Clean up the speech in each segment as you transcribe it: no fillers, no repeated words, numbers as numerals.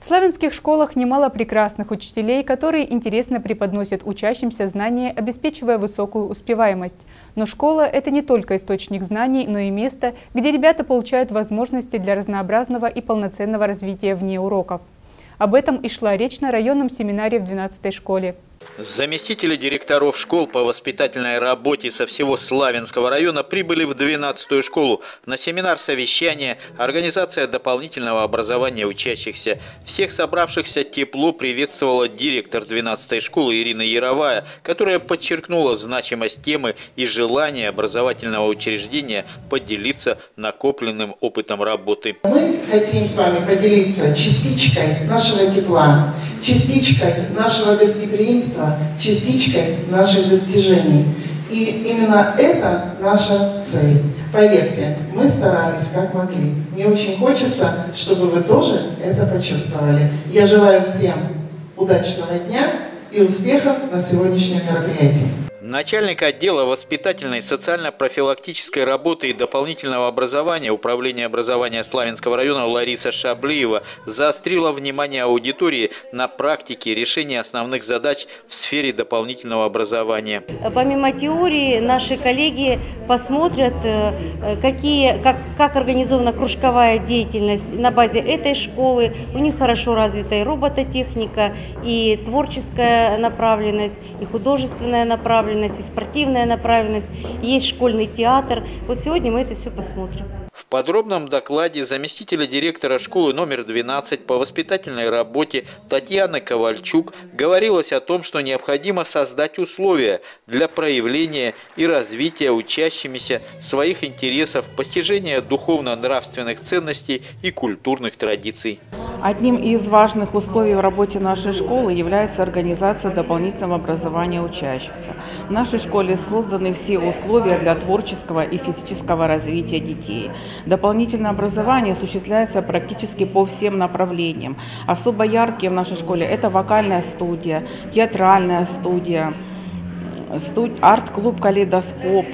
В славянских школах немало прекрасных учителей, которые интересно преподносят учащимся знания, обеспечивая высокую успеваемость. Но школа – это не только источник знаний, но и место, где ребята получают возможности для разнообразного и полноценного развития вне уроков. Об этом и шла речь на районном семинаре в 12-й школе. Заместители директоров школ по воспитательной работе со всего Славянского района прибыли в 12-ю школу на семинар совещания «Организация дополнительного образования учащихся». Всех собравшихся тепло приветствовала директор 12-й школы Ирина Яровая, которая подчеркнула значимость темы и желание образовательного учреждения поделиться накопленным опытом работы. Мы хотим с вами поделиться частичкой нашего тепла, частичкой нашего гостеприимства, частичкой наших достижений. И именно это наша цель. Поверьте, мы старались как могли. Мне очень хочется, чтобы вы тоже это почувствовали. Я желаю всем удачного дня и успехов на сегодняшнем мероприятии. Начальник отдела воспитательной, социально-профилактической работы и дополнительного образования Управления образования Славянского района Лариса Шаблиева заострила внимание аудитории на практике решения основных задач в сфере дополнительного образования. Помимо теории, наши коллеги посмотрят, как организована кружковая деятельность на базе этой школы. У них хорошо развита и робототехника, и творческая направленность, и художественная направленность, и спортивная направленность, есть школьный театр. Вот сегодня мы это все посмотрим. В подробном докладе заместителя директора школы номер 12 по воспитательной работе Татьяны Ковальчук говорилось о том, что необходимо создать условия для проявления и развития учащимися своих интересов, постижения духовно-нравственных ценностей и культурных традиций. Одним из важных условий в работе нашей школы является организация дополнительного образования учащихся. В нашей школе созданы все условия для творческого и физического развития детей. Дополнительное образование осуществляется практически по всем направлениям. Особо яркие в нашей школе – это вокальная студия, театральная студия, арт-клуб «Калейдоскоп»,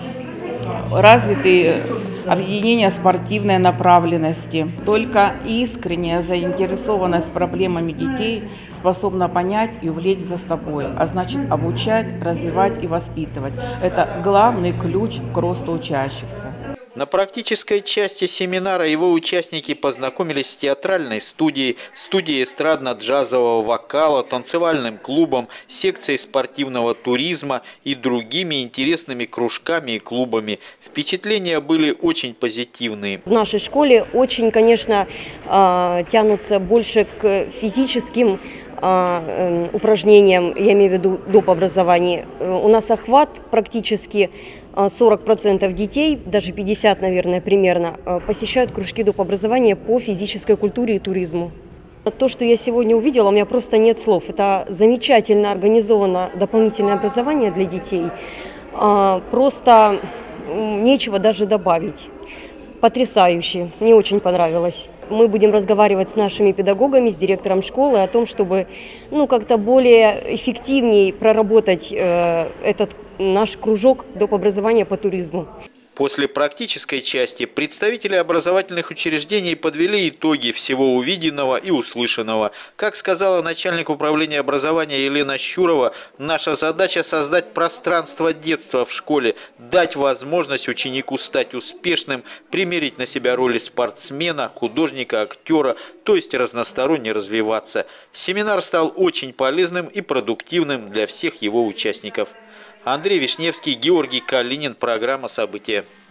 развитые объединения спортивной направленности. Только искренняя заинтересованность проблемами детей способна понять и увлечь за собой, а значит обучать, развивать и воспитывать. Это главный ключ к росту учащихся. На практической части семинара его участники познакомились с театральной студией, студией эстрадно-джазового вокала, танцевальным клубом, секцией спортивного туризма и другими интересными кружками и клубами. Впечатления были очень позитивные. В нашей школе очень, конечно, тянутся больше к физическим упражнениям, я имею в виду доп. Образования. У нас охват практически 40% детей, даже 50, наверное, примерно, посещают кружки доп. Образования по физической культуре и туризму. То, что я сегодня увидела, у меня просто нет слов. Это замечательно организовано дополнительное образование для детей. Просто нечего даже добавить. Потрясающе. Мне очень понравилось. Мы будем разговаривать с нашими педагогами, с директором школы о том, чтобы как-то более эффективнее проработать этот наш кружок доп. Образования по туризму. После практической части представители образовательных учреждений подвели итоги всего увиденного и услышанного. Как сказала начальник управления образования Елена Щурова, наша задача создать пространство детства в школе, дать возможность ученику стать успешным, примерить на себя роли спортсмена, художника, актера, то есть разносторонне развиваться. Семинар стал очень полезным и продуктивным для всех его участников. Андрей Вишневский, Георгий Калинин. Программа «События».